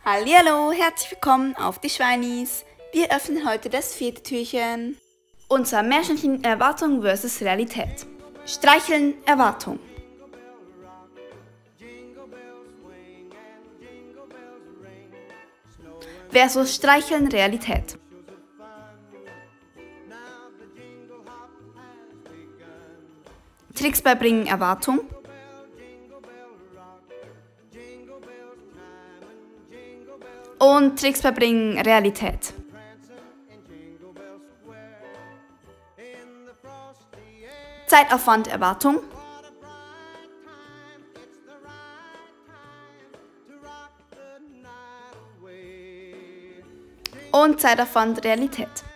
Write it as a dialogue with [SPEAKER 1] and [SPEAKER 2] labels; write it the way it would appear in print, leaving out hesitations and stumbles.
[SPEAKER 1] Hallihallo, herzlich willkommen auf die Schweinis. Wir öffnen heute das 4. Türchen. Unser Märchenchen Erwartung versus Realität. Streicheln, Erwartung. Versus Streicheln, Realität. Tricks beibringen, Erwartung. Und Tricks beibringen, Realität. Zeitaufwand, Erwartung. Und Zeitaufwand, Realität.